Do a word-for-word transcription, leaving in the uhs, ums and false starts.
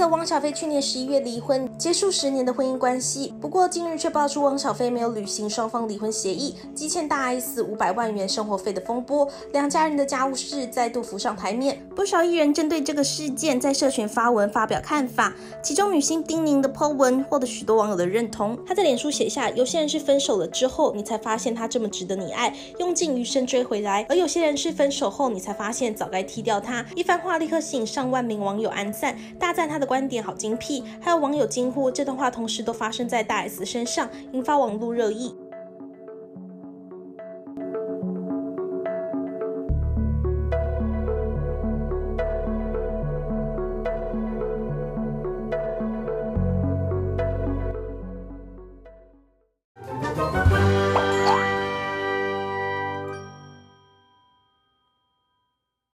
S 和汪小菲去年十一月离婚，结束十年的婚姻关系。不过近日却爆出汪小菲没有履行双方离婚协议，积欠大 S 五百万元生活费的风波，两家人的家务事再度浮上台面。不少艺人针对这个事件在社群发文发表看法，其中女星丁宁的 po 文获得许多网友的认同。她在脸书写下，有些人是分手了之后你才发现他这么值得你爱，用尽余生追回来，而有些人是分手后你才发现早该踢掉他。一番话立刻吸引上万名网友按赞，大赞他的观点好精辟，还有网友惊呼这段话同时都发生在大 S 身上，引发网络热议。